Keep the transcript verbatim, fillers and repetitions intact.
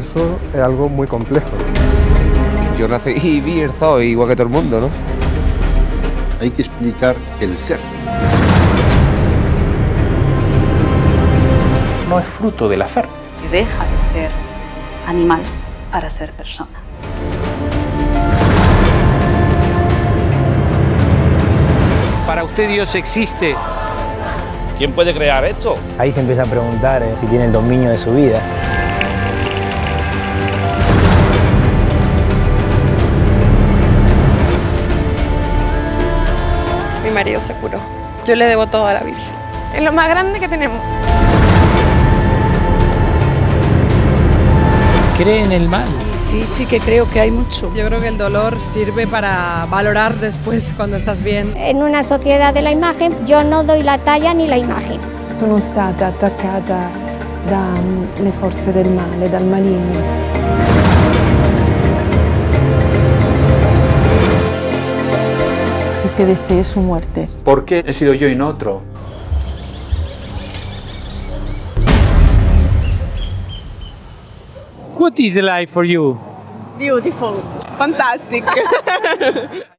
universo es algo muy complejo. Yo nací y vi el zoo igual que todo el mundo, ¿no? Hay que explicar el ser. No es fruto del azar. Que deja de ser animal para ser persona. Para usted Dios existe. ¿Quién puede crear esto? Ahí se empieza a preguntar eh, si tiene el dominio de su vida. Mi marido se curó. Yo le debo todo a la Virgen. Es lo más grande que tenemos. ¿Cree en el mal? Sí, sí que creo que hay mucho. Yo creo que el dolor sirve para valorar después cuando estás bien. En una sociedad de la imagen, yo no doy la talla ni la imagen. Sono stata attaccata dalle forze del male, dal maligno. Si te deseé su muerte. ¿Por qué he sido yo y no otro? What is life for you? Beautiful. Fantastic.